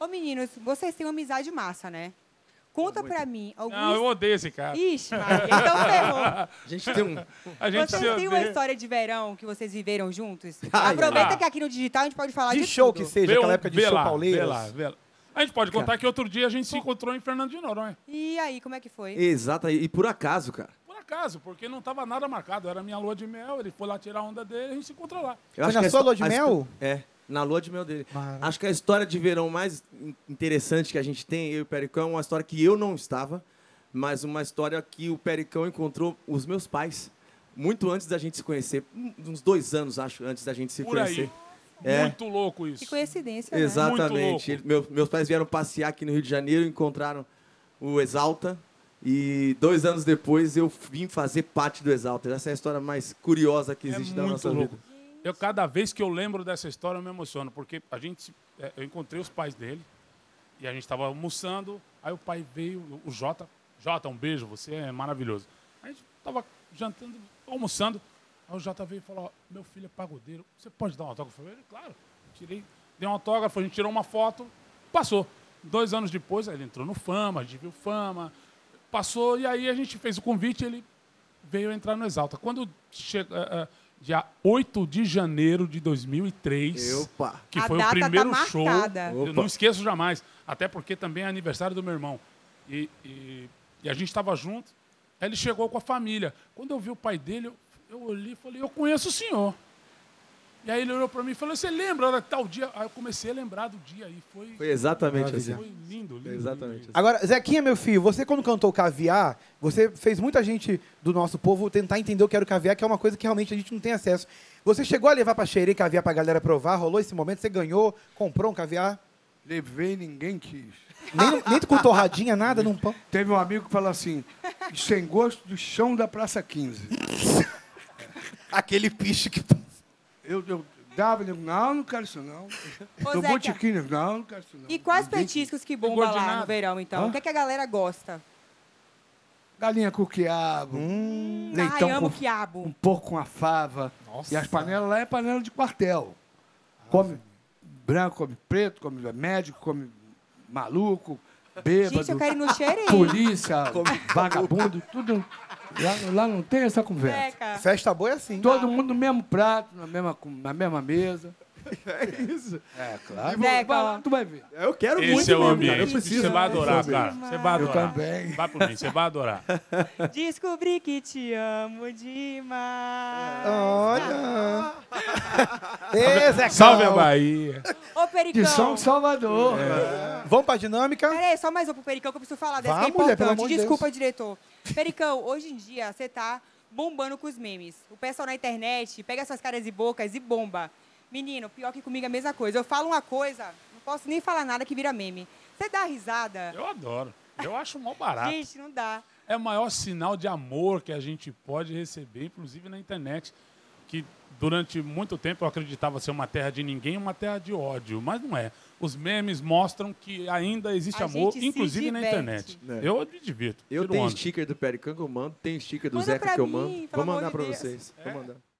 Ô, meninos, vocês têm uma amizade massa, né? Conta pra mim alguns... Não, eu odeio esse cara. Ixi, Maria, então ferrou. A gente tem um... Vocês têm uma história de verão que vocês viveram juntos? Ai, Aproveita ai. que aqui no digital a gente pode falar de De show tudo. que seja, aquela época de show Pauleiras. Vê lá. A gente pode contar que outro dia a gente se encontrou em Fernando de Noronha. E aí, como é que foi? Exato, e por acaso, cara. Por acaso, porque não estava nada marcado. Era minha lua de mel, ele foi lá tirar a onda dele e a gente se encontrou lá. Eu Foi acho na que sua lua de mel? É, na lua de mel dele. Maravilha. Acho que a história de verão mais interessante que a gente tem, eu e o Pericão, é uma história que eu não estava, mas uma história que o Pericão encontrou os meus pais, muito antes da gente se conhecer, uns 2 anos, acho, antes da gente se Por conhecer. aí. É. Muito louco isso. Que coincidência, né? Exatamente. Muito Meus pais vieram passear aqui no Rio de Janeiro, encontraram o Exalta, e 2 anos depois eu vim fazer parte do Exalta. Essa é a história mais curiosa que existe na muito nossa louco. vida. Eu, cada vez que eu lembro dessa história, eu me emociono, porque eu encontrei os pais dele e a gente estava almoçando, aí o pai veio, o Jota, um beijo, você é maravilhoso. A gente estava jantando, almoçando, aí o Jota veio e falou, ó, meu filho é pagodeiro, você pode dar um autógrafo? Eu falei, claro, tirei, dei um autógrafo, a gente tirou uma foto, passou. 2 anos depois, ele entrou no Fama, a gente viu Fama, passou, e aí a gente fez o convite, ele veio entrar no Exalta. Quando chega... dia 8 de janeiro de 2003, Opa! que A foi o data tá primeiro show. marcada. Eu não esqueço jamais. Até porque também é aniversário do meu irmão. E a gente estava junto. Aí ele chegou com a família. Quando eu vi o pai dele, eu olhei e falei, eu conheço o senhor. E aí ele olhou para mim e falou, você lembra de tal dia? Aí eu comecei a lembrar do dia aí. Foi exatamente assim. Foi lindo, lindo. Exatamente lindo. assim. Agora, Zequinha, meu filho, você quando cantou Caviar, você fez muita gente do nosso povo tentar entender o que era o caviar, que é uma coisa que realmente a gente não tem acesso. Você chegou a levar pra xerê caviar pra galera provar? Rolou esse momento? Você ganhou? Comprou um caviar? Levei, ninguém quis. Nem com torradinha, nada, num pão? Teve um amigo que falou assim, sem gosto do chão da Praça 15. Aquele piche que... Eu dava, ele, não quero isso não. Ô, Do Zeca, botiquim, não quero isso não. e quais Ninguém petiscos que Tem bombam gosto de lá nada. no verão, então? Hã? O que, é que a galera gosta? quis. Galinha com quiabo, leitão Ai, amo com quiabo. um porco com a fava. Nossa. E as panelas lá é panela de quartel. Come branco, come preto, come médico, come maluco, bêbado, Gente, eu quero ir no xerê. polícia, vagabundo, tudo. Lá não tem essa conversa. Zeca. Festa boa é assim. Todo mundo no mesmo prato, na mesma mesa. É isso. É, claro. Zeca, Vai lá, ó. tu vai ver. Eu quero muito Esse é o mesmo, ambiente. cara. Eu preciso. Você vai adorar, saber. cara. Você vai Eu adorar. também. Vai por mim, você vai adorar. Descobri que te amo demais. Olha. Ê, Zecão. Salve a Bahia. Ô, Pericão. De São Salvador. Vamos pra dinâmica? Peraí, só mais um pro Pericão que eu preciso falar dessa, Vá, que é mulher, pelo importante. amor de Desculpa, diretor. Pericão, hoje em dia você tá bombando com os memes. O pessoal na internet pega suas caras e bocas e bomba. Menino, pior que comigo é a mesma coisa. Eu falo uma coisa, não posso nem falar nada que vira meme. Você dá risada? Eu adoro. Eu acho mó barato. Gente, não dá. É o maior sinal de amor que a gente pode receber, inclusive na internet. Que durante muito tempo eu acreditava ser uma terra de ninguém, uma terra de ódio. Mas não é. Os memes mostram que ainda existe A amor, gente se inclusive na diverte. internet. É. Eu me divirto. Eu tiro tenho onda. sticker do Pericão que eu mando, tem sticker do Manda Zeca pra que eu mim, mando. pelo Vou amor mandar de pra Deus. vocês. Vou mandar.